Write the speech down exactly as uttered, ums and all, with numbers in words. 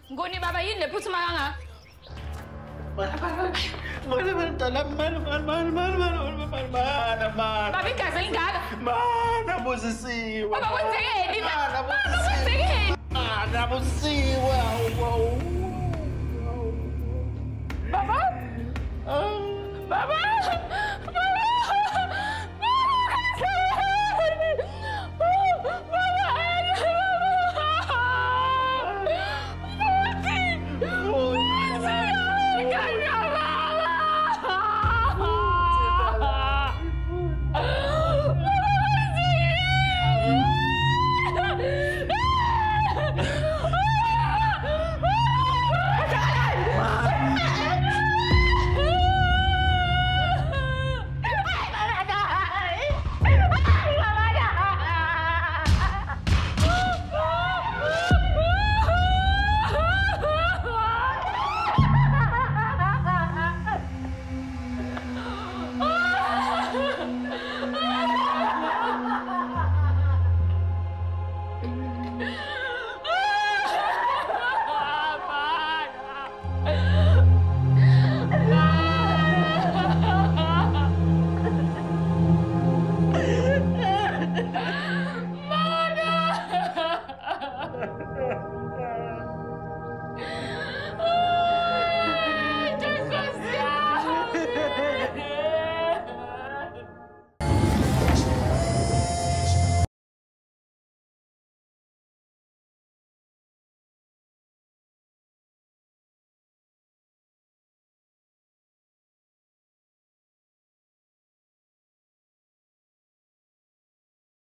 Ngoni baba yini lephuthuma kangaka? Mana mana mana mana dalam mana mana mana mana mana mana mana mana. Baba igazi elingaka. Mana Busisiwe. Baba kwenzekeni? Mana Baba Busisiwe. kwenzekeni? Mana Busisiwe. Baba? Baba?